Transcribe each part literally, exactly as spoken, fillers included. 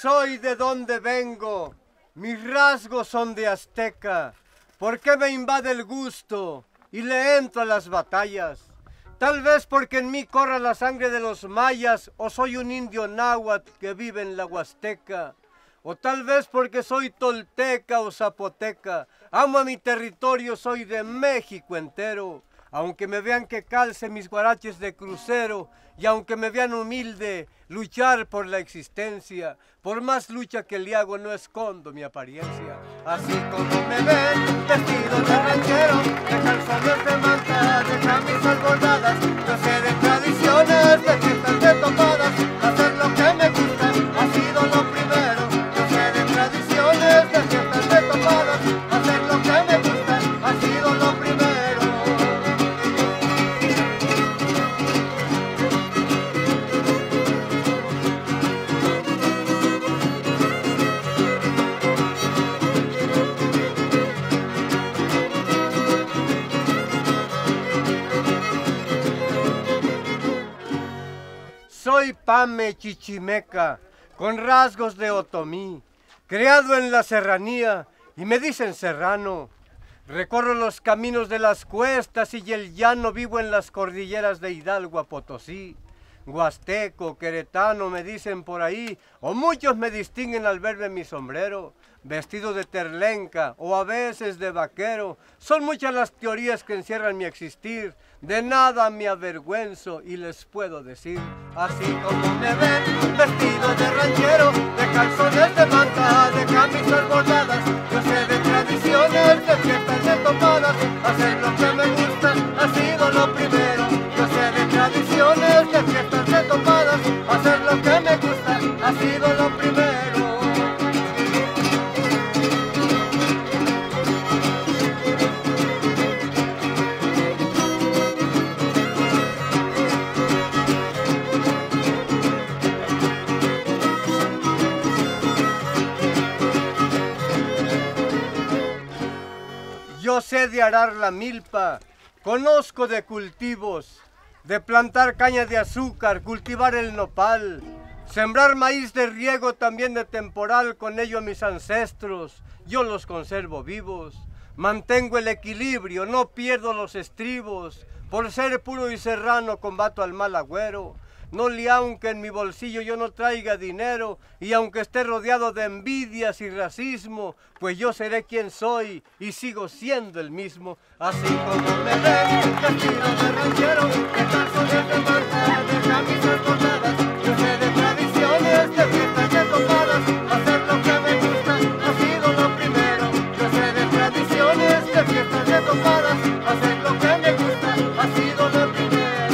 soy de donde vengo, mis rasgos son de azteca. ¿Por qué me invade el gusto y le entro a las batallas? Tal vez porque en mí corra la sangre de los mayas, o soy un indio náhuatl que vive en la Huasteca. O tal vez porque soy tolteca o zapoteca, amo a mi territorio, soy de México entero. Aunque me vean que calce mis guaraches de crucero, y aunque me vean humilde, luchar por la existencia, por más lucha que le hago no escondo mi apariencia. Así como me ven, vestido de ranchero, de calzones de manta, de camisas bordadas, yo sé de tradiciones, de fiestas de tomadas, hacer lo que me gusta ha sido lo primero. Yo sé de tradiciones, de fiestas de tomadas, hacer lo que me gusta ha sido lo primero. Soy Pame Chichimeca, con rasgos de otomí, creado en la serranía, y me dicen serrano. Recorro los caminos de las cuestas y el llano, vivo en las cordilleras de Hidalgo a Potosí. Huasteco, queretano me dicen por ahí, o muchos me distinguen al verme mi sombrero, vestido de terlenca o a veces de vaquero. Son muchas las teorías que encierran mi existir, de nada me avergüenzo y les puedo decir, así como me ven, vestido de ranchero, de calzones de manta, de camisas bordadas, yo sé de tradiciones, de fiestas de tomadas, hacer lo que me gusta ha sido lo primero. Yo sé de tradiciones, de fiestas de tomadas, hacer lo que me gusta ha sido lo primero. Yo sé de arar la milpa, conozco de cultivos, de plantar caña de azúcar, cultivar el nopal, sembrar maíz de riego, también de temporal, con ello mis ancestros, yo los conservo vivos. Mantengo el equilibrio, no pierdo los estribos, por ser puro y serrano combato al mal agüero. No le aunque en mi bolsillo yo no traiga dinero, y aunque esté rodeado de envidias y racismo, pues yo seré quien soy y sigo siendo el mismo. Así como me ven, vestido de ranchero, de calzones de manta, de camisas bordadas, yo sé de tradiciones, de fiestas de tomadas, hacer lo que me gusta ha sido lo primero. Yo sé de tradiciones, de fiestas de tomadas, hacer lo que me gusta ha sido lo primero.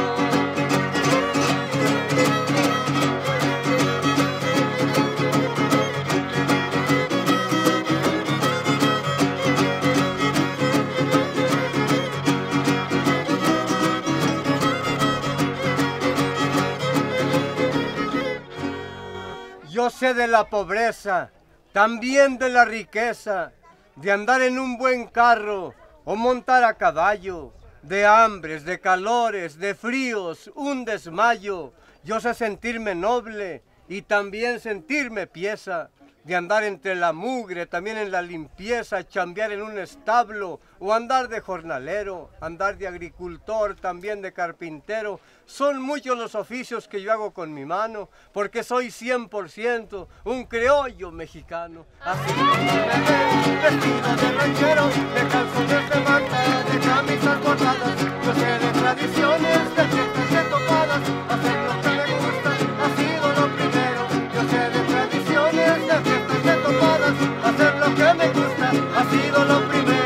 Yo sé de la pobreza, también de la riqueza, de andar en un buen carro o montar a caballo, de hambres, de calores, de fríos, un desmayo. Yo sé sentirme noble y también sentirme pieza, de andar entre la mugre, también en la limpieza, chambear en un establo o andar de jornalero, andar de agricultor, también de carpintero. Son muchos los oficios que yo hago con mi mano, porque soy cien por ciento un criollo mexicano. Así como me ven, vestido de ranchero, de calzones de manta, de camisas bordadas, yo sé de tradiciones, de fiestas de tomadas, hacer lo que me gusta ha sido lo primero. Yo sé de tradiciones, de fiestas de tomadas, hacer lo que me gusta ha sido lo primero.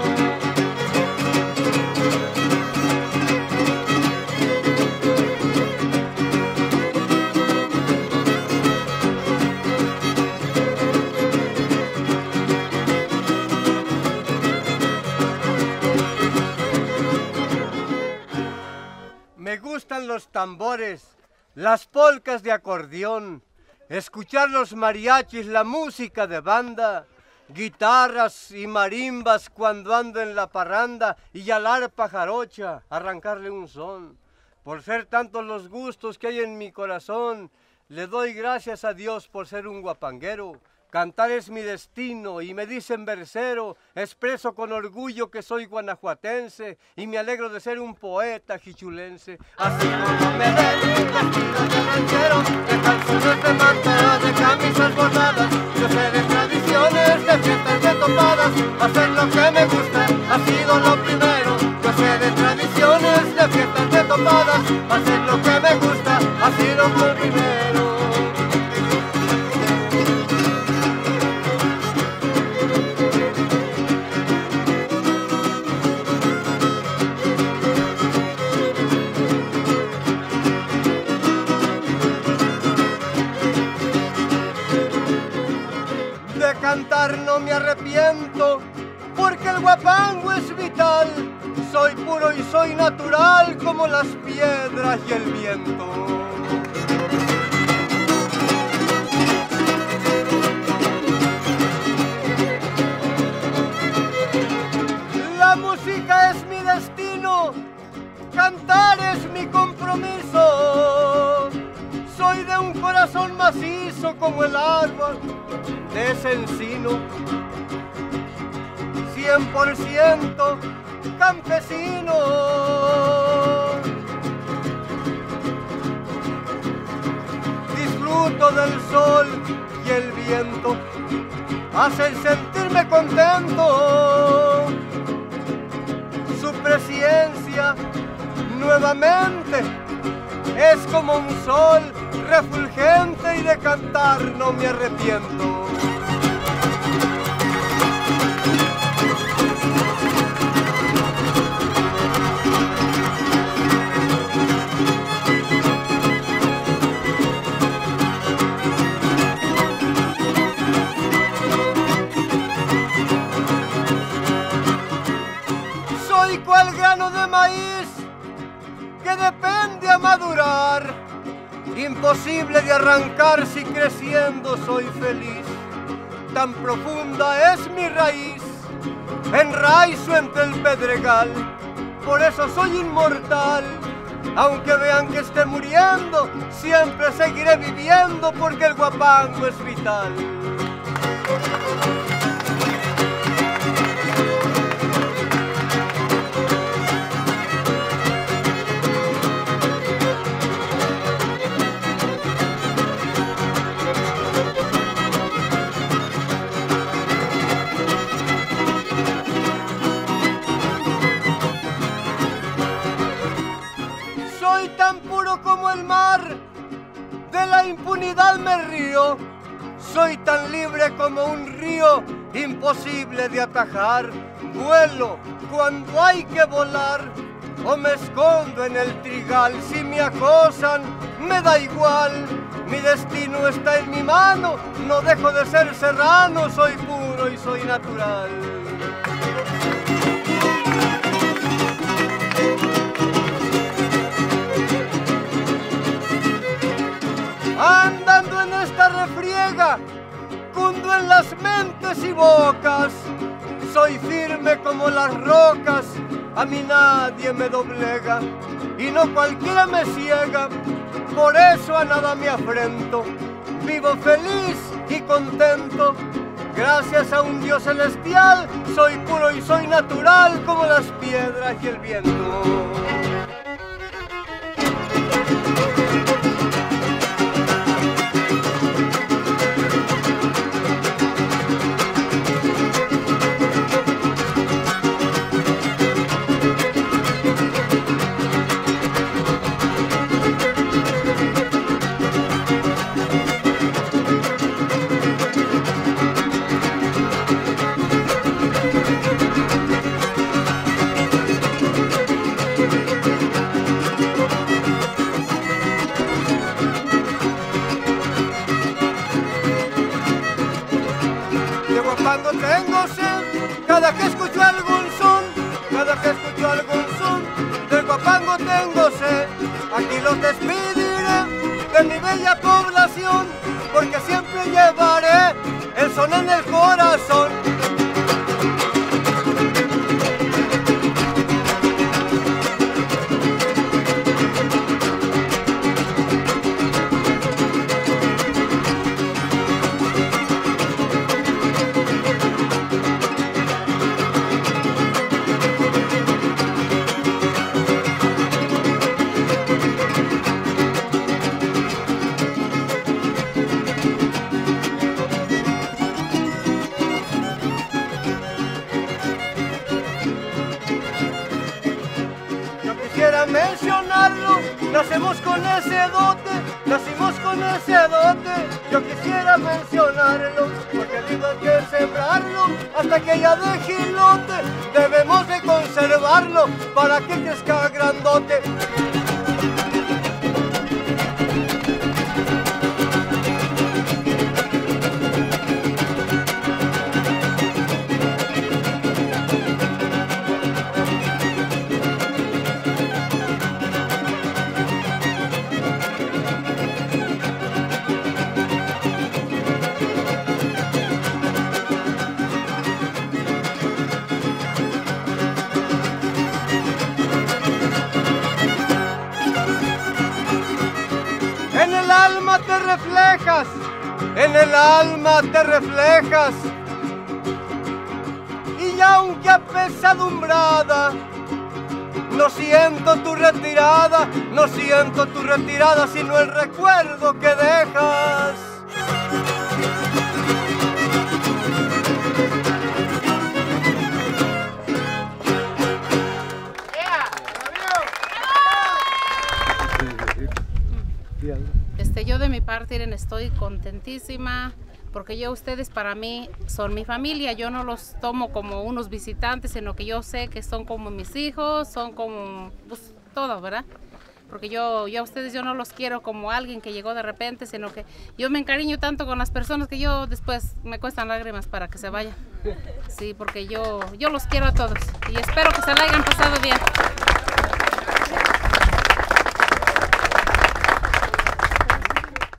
Me gustan los tambores, las polcas de acordeón, escuchar los mariachis, la música de banda, guitarras y marimbas cuando ando en la parranda, y al arpa jarocha arrancarle un son. Por ser tantos los gustos que hay en mi corazón, Le doy gracias a Dios por ser un guapanguero. Cantar es mi destino y me dicen versero. Expreso con orgullo que soy guanajuatense y me alegro de ser un poeta jichulense. Así como me ven, vestido de ranchero, de calzones de manta, de camisas bordadas. Yo sé de tradiciones, de fiestas de topadas. Hacer lo que me gusta ha sido lo primero. Yo sé de tradiciones, de fiestas de topadas. Hacer lo que me gusta ha sido lo primero. Cantar no me arrepiento, porque el guapango es vital. Soy puro y soy natural como las piedras y el viento. La música es mi destino, cantar es mi compromiso. Soy de un corazón macizo como el árbol de ese encino, cien por ciento campesino. Disfruto del sol y el viento, hacen sentirme contento. Su presencia nuevamente es como un sol refulgente y de cantar no me arrepiento. Soy cual grano de maíz que depende a madurar. Imposible de arrancar si creciendo soy feliz. Tan profunda es mi raíz, enraizo entre el pedregal. Por eso soy inmortal. Aunque vean que esté muriendo, siempre seguiré viviendo porque el guapango es vital. Soy tan puro como el mar, de la impunidad me río. Soy tan libre como un río, imposible de atajar. Vuelo cuando hay que volar, o me escondo en el trigal. Si me acosan, me da igual. Mi destino está en mi mano, no dejo de ser serrano. Soy puro y soy natural. Andando en esta refriega, cundo en las mentes y bocas. Soy firme como las rocas, a mí nadie me doblega. Y no cualquiera me ciega, por eso a nada me afrento. Vivo feliz y contento, gracias a un Dios celestial. Soy puro y soy natural como las piedras y el viento. Cuando tengo sed, cada que escucho algún son, cada que escucho algún son, del guapango tengo sed. Aquí los despediré de mi bella población, porque siempre llevaré el son en el corazón. quisiera mencionarlo. Nacemos con ese dote, nacimos con ese dote. Yo quisiera mencionarlo, porque al igual que sembrarlo, hasta que ya de gilote, debemos de conservarlo para que crezca grandote. En el alma te reflejas, en el alma te reflejas. Y aunque apesadumbrada, no siento tu retirada, no siento tu retirada, sino el recuerdo que dejas. Este, yo de mi parte, Irene, estoy contentísima porque yo, ustedes para mí son mi familia. Yo no los tomo como unos visitantes, sino que yo sé que son como mis hijos, son como pues, todo, ¿verdad? Porque yo, yo a ustedes yo no los quiero como alguien que llegó de repente, sino que yo me encariño tanto con las personas que yo después me cuestan lágrimas para que se vayan. Sí, porque yo, yo los quiero a todos y espero que se la hayan pasado bien.